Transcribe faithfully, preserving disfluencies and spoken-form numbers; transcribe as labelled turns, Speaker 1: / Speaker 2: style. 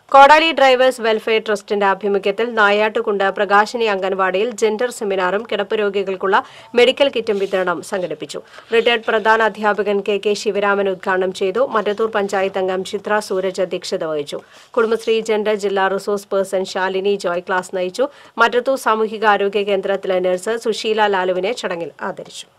Speaker 1: KODALY drivers welfare ട്രസ്റ്റിന്റെ ആഭിമുഖ്യത്തിൽ നായാട്ടുകുണ്ട് Prakashini അംഗൻവാടിയിൽ gender സെമിനാറും കിടപ്പ് രോഗികൾക്കുള്ള മെഡിക്കൽ കിറ്റും വിതരണം സംഘടിപ്പിച്ചു. റിട്ടയർഡ് പ്രധാന അധ്യാപകൻ കെ കെ ശിവരാമൻ ഉദ്ഘാടനം ചെയ്തു. മറ്റത്തൂർ പഞ്ചായത്ത് അംഗം ചിത്ര സൂരജ് അധ്യക്ഷത വഹിച്ചു. കുടുംബശ്രീ ജെൻഡർ ജില്ലാ resource person Shalini Joy class നയിച്ചു. മറ്റത്തൂർ സാമൂഹിക ആരോഗ്യ കേന്ദ്രത്തിലെ നഴ്സ് സുശീല ലാലുവിനെ ചടങ്ങിൽ ആദരിച്ചു.